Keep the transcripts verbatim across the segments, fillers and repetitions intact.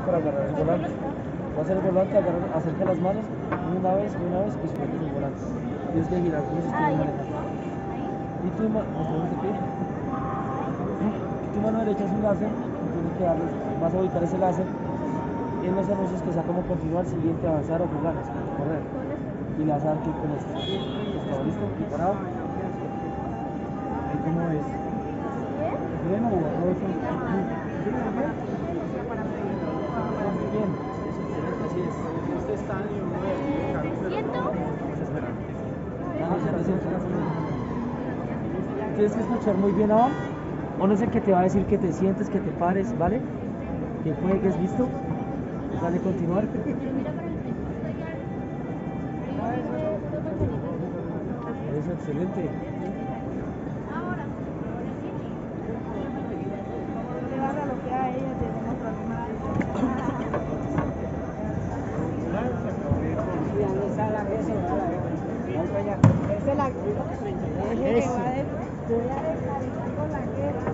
para agarrar el volante. Va a hacer el volante, agarrar, acerca las manos, una vez, una vez y sujete el volante. Tienes que girar como si estuvieras manejando. Y tu mano, tu mano derecha es un láser, tienes que darle, vas a ubicar ese láser en los anuncios que sea como continuar, siguiente, avanzar o jugar, correr. Y le vas a dar clic con esto. ¿Está listo? ¿Y parado? ¿Y cómo es? ¿Bien o borroso? Bien, es excelente, así es. Este está en el uno de ¿Siento? Tienes que escuchar muy bien abajo. O no sé qué te va a decir, que te sientes, que te pares, ¿vale? Que juegues, ¿listo? Dale, continuar. Eso, excelente. Esa es la que va a descargar con la guerra.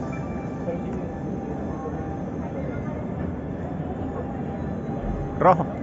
Rojo.